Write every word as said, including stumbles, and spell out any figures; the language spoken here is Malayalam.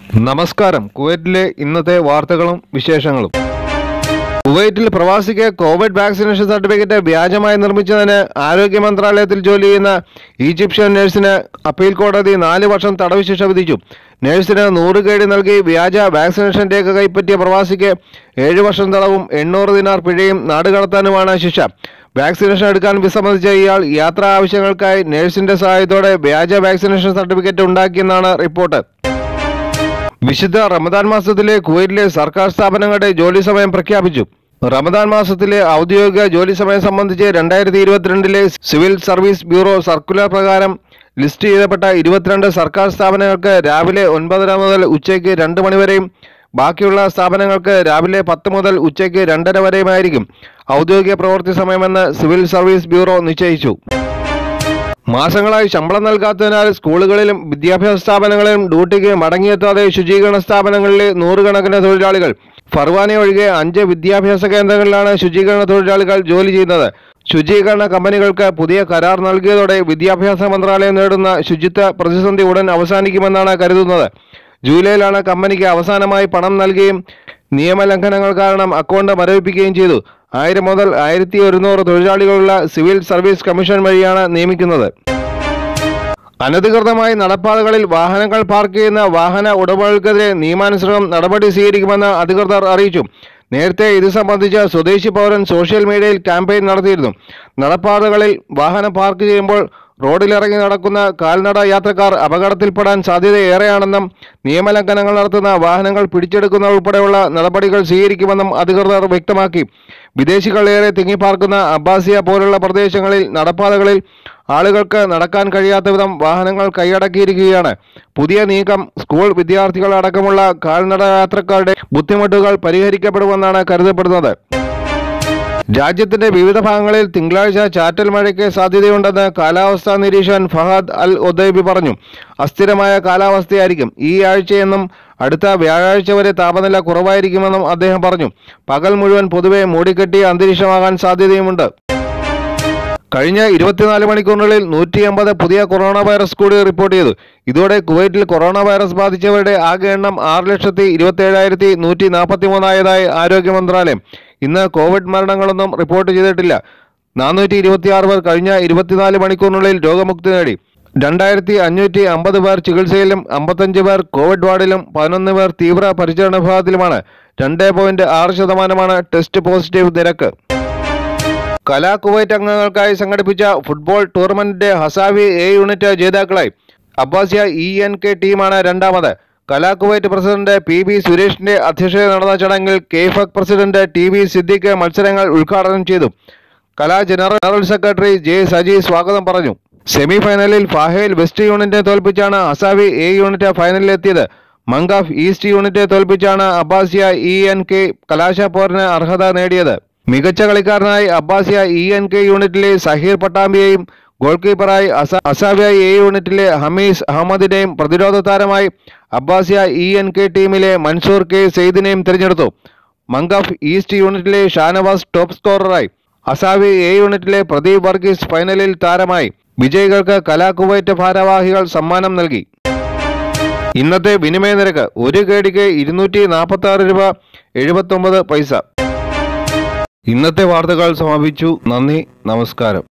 നമസ്കാരം. കുവൈറ്റിലെ ഇന്നത്തെ വാർത്തകളും വിശേഷങ്ങളും. കുവൈറ്റിൽ പ്രവാസിക്ക് കോവിഡ് വാക്സിനേഷൻ സർട്ടിഫിക്കറ്റ് വ്യാജമായി നിർമ്മിച്ചതിന് ആരോഗ്യ മന്ത്രാലയത്തിൽ ജോലി ചെയ്യുന്ന ഈജിപ്ഷ്യൻ നഴ്സിന് അപ്പീൽ കോടതി നാല് വർഷം തടവ് ശിക്ഷ വിധിച്ചു. നഴ്സിന് നൂറ് കേടി നൽകി വ്യാജ വാക്സിനേഷൻ രേഖ കൈപ്പറ്റിയ പ്രവാസിക്ക് ഏഴ് വർഷം തടവും എണ്ണൂറ് ദിനാർ പിഴയും നാടുകടത്താനുമാണ് ശിക്ഷ. വാക്സിനേഷൻ എടുക്കാൻ വിസമ്മതിച്ച ഇയാൾ യാത്രാ ആവശ്യങ്ങൾക്കായി നഴ്സിന്റെ സഹായത്തോടെ വ്യാജ വാക്സിനേഷൻ സർട്ടിഫിക്കറ്റ് ഉണ്ടാക്കിയെന്നാണ് റിപ്പോർട്ട്. വിശുദ്ധ റമദാൻ മാസത്തിലെ കുവൈറ്റിലെ സർക്കാർ സ്ഥാപനങ്ങളുടെ ജോലി സമയം പ്രഖ്യാപിച്ചു. റമദാൻ മാസത്തിലെ ഔദ്യോഗിക ജോലി സമയം സംബന്ധിച്ച് രണ്ടായിരത്തി ഇരുപത്തിരണ്ടിലെ സിവിൽ സർവീസ് ബ്യൂറോ സർക്കുലർ പ്രകാരം ലിസ്റ്റ് ചെയ്യപ്പെട്ട ഇരുപത്തിരണ്ട് സർക്കാർ സ്ഥാപനങ്ങൾക്ക് രാവിലെ ഒൻപതര മുതൽ ഉച്ചയ്ക്ക് രണ്ട് മണിവരെയും ബാക്കിയുള്ള സ്ഥാപനങ്ങൾക്ക് രാവിലെ പത്ത് മുതൽ ഉച്ചയ്ക്ക് രണ്ടര വരെയുമായിരിക്കും ഔദ്യോഗിക പ്രവൃത്തി സമയമെന്ന് സിവിൽ സർവീസ് ബ്യൂറോ നിശ്ചയിച്ചു. മാസങ്ങളായി ശമ്പളം നൽകാത്തതിനാൽ സ്കൂളുകളിലും വിദ്യാഭ്യാസ സ്ഥാപനങ്ങളിലും ഡ്യൂട്ടിക്ക് മടങ്ങിയെത്താതെ ശുചീകരണ സ്ഥാപനങ്ങളിലെ നൂറുകണക്കിന് തൊഴിലാളികൾ. ഫർവാനെ ഒഴികെ അഞ്ച് വിദ്യാഭ്യാസ കേന്ദ്രങ്ങളിലാണ് ശുചീകരണ തൊഴിലാളികൾ ജോലി ചെയ്യുന്നത്. ശുചീകരണ കമ്പനികൾക്ക് പുതിയ കരാർ നൽകിയതോടെ വിദ്യാഭ്യാസ മന്ത്രാലയം നേടുന്ന ശുചിത്വ പ്രതിസന്ധി ഉടൻ അവസാനിക്കുമെന്നാണ് കരുതുന്നത്. ജൂലൈയിലാണ് കമ്പനിക്ക് അവസാനമായി പണം നൽകുകയും നിയമലംഘനങ്ങൾ കാരണം അക്കൗണ്ട് മരവിപ്പിക്കുകയും ചെയ്തു. ആയിരം മുതൽ ആയിരത്തി ഒരുന്നൂറ് തൊഴിലാളികളുള്ള സിവിൽ സർവീസ് കമ്മീഷൻ വഴിയാണ് നിയമിക്കുന്നത്. അനധികൃതമായി നടപ്പാതകളിൽ വാഹനങ്ങൾ പാർക്ക് ചെയ്യുന്ന വാഹന ഉടമകൾക്കെതിരെ നിയമാനുസൃതം നടപടി സ്വീകരിക്കുമെന്ന് അധികൃതർ അറിയിച്ചു. നേരത്തെ ഇത് സംബന്ധിച്ച് സ്വദേശി പൗരൻ സോഷ്യൽ മീഡിയയിൽ ക്യാമ്പയിൻ നടത്തിയിരുന്നു. നടപ്പാതകളിൽ വാഹനം പാർക്ക് ചെയ്യുമ്പോൾ റോഡിലിറങ്ങി നടക്കുന്ന കാൽനട യാത്രക്കാർ അപകടത്തിൽപ്പെടാൻ സാധ്യതയേറെയാണെന്നും നിയമലംഘനങ്ങൾ നടത്തുന്ന വാഹനങ്ങൾ പിടിച്ചെടുക്കുന്ന ഉൾപ്പെടെയുള്ള നടപടികൾ സ്വീകരിക്കുമെന്നും അധികൃതർ വ്യക്തമാക്കി. വിദേശികളേറെ തിങ്ങിപ്പാർക്കുന്ന അബ്ബാസിയ പോലുള്ള പ്രദേശങ്ങളിൽ നടപ്പാതകളിൽ ആളുകൾക്ക് നടക്കാൻ കഴിയാത്ത വിധം വാഹനങ്ങൾ കൈയടക്കിയിരിക്കുകയാണ്. പുതിയ നീക്കം സ്കൂൾ വിദ്യാർത്ഥികൾ അടക്കമുള്ള കാൽനട യാത്രക്കാരുടെ ബുദ്ധിമുട്ടുകൾ പരിഹരിക്കപ്പെടുമെന്നാണ് കരുതപ്പെടുന്നത്. രാജ്യത്തിന്റെ വിവിധ ഭാഗങ്ങളിൽ തിങ്കളാഴ്ച ചാറ്റൽ മഴയ്ക്ക് സാധ്യതയുണ്ടെന്ന് കാലാവസ്ഥാ നിരീക്ഷകൻ ഫഹദ് അൽ ഒദൈബി പറഞ്ഞു. അസ്ഥിരമായ കാലാവസ്ഥയായിരിക്കും ഈ ആഴ്ചയെന്നും അടുത്ത വ്യാഴാഴ്ച വരെ താപനില കുറവായിരിക്കുമെന്നും അദ്ദേഹം പറഞ്ഞു. പകൽ മുഴുവൻ പൊതുവെ മൂടിക്കെട്ടിയ അന്തരീക്ഷമാകാൻ സാധ്യതയുമുണ്ട്. കഴിഞ്ഞ ഇരുപത്തിനാല് മണിക്കൂറിനുള്ളിൽ നൂറ്റി അമ്പത് പുതിയ കൊറോണ വൈറസ് കൂടി റിപ്പോർട്ട് ചെയ്തു. ഇതോടെ കുവൈറ്റിൽ കൊറോണ വൈറസ് ബാധിച്ചവരുടെ ആകെ എണ്ണം ആറ് ലക്ഷത്തി ഇരുപത്തി ഏഴായിരത്തി നൂറ്റി നാൽപ്പത്തി മൂന്നായതായി ആരോഗ്യ മന്ത്രാലയം. ഇന്ന് കോവിഡ് മരണങ്ങളൊന്നും റിപ്പോർട്ട് ചെയ്തിട്ടില്ല. നാനൂറ്റി ഇരുപത്തി ആറ് പേർ കഴിഞ്ഞ ഇരുപത്തിനാല് മണിക്കൂറിനുള്ളിൽ രോഗമുക്തി നേടി. രണ്ടായിരത്തി അഞ്ഞൂറ്റി അമ്പത് പേർ ചികിത്സയിലും അമ്പത്തഞ്ച് പേർ കോവിഡ് വാർഡിലും പതിനൊന്ന് പേർ തീവ്ര പരിചരണ വിഭാഗത്തിലുമാണ്. രണ്ട് പോയിന്റ് ആറ് ശതമാനമാണ് ടെസ്റ്റ് പോസിറ്റീവ് നിരക്ക്. കലാ കുവൈറ്റ് അംഗങ്ങൾക്കായി സംഘടിപ്പിച്ച ഫുട്ബോൾ ടൂർണമെന്റിന്റെ ഹസാവി എ യൂണിറ്റ് ജേതാക്കളായി. അബ്ബാസിയ ഇ എൻ കെ ടീമാണ് രണ്ടാമത്. Kala Kuwait president P B സുരേഷിന്റെ അധ്യക്ഷതയിൽ നടന്ന ചടങ്ങിൽ കെയ്ഫക് പ്രസിഡന്റ് ടി വി സിദ്ദിഖ് മത്സരങ്ങൾ ഉദ്ഘാടനം ചെയ്തു. Kala general secretary J Saji സ്വാഗതം പറഞ്ഞു. സെമി ഫൈനലിൽ ഫാഹേൽ വെസ്റ്റ് യൂണിറ്റിനെ തോൽപ്പിച്ചാണ് ഹസാവി എ യൂണിറ്റ് ഫൈനലിലെത്തിയത്. മംഗാഫ് ഈസ്റ്റ് യൂണിറ്റ് തോൽപ്പിച്ചാണ് അബ്ബാസിയ ഇ എൻ കെ കലാശപ്പോരിന് അർഹത നേടിയത്. മികച്ച കളിക്കാരനായി അബ്ബാസിയ ഇ എൻ കെ യൂണിറ്റിലെ സഹീർ പട്ടാമ്പിയെയും ഗോൾ കീപ്പറായി ഹസാവിയ എ യൂണിറ്റിലെ ഹമീസ് അഹമ്മദിനെയും പ്രതിരോധ താരമായി അബ്ബാസിയ ഇ എൻ കെ ടീമിലെ മൻസൂർ കെ സെയ്ദിനെയും തിരഞ്ഞെടുത്തു. മംഗാഫ് ഈസ്റ്റ് യൂണിറ്റിലെ ഷാനവാസ് ടോപ്പ് സ്കോററായി. ഹസാവി എ യൂണിറ്റിലെ പ്രദീപ് വർഗീസ് ഫൈനലിൽ താരമായി. വിജയികൾക്ക് കലാ കുവൈറ്റ് ഭാരവാഹികൾ സമ്മാനം നൽകി. ഇന്നത്തെ വിനിമയ നിരക്ക് ഒരു കേടിക്ക് ഇരുന്നൂറ്റി നാൽപ്പത്തി ആറ് രൂപ എഴുപത്തി ഒമ്പത് പൈസ. ഇന്നത്തെ വാർത്തകൾ സമാപിച്ചു. നന്ദി, നമസ്കാരം.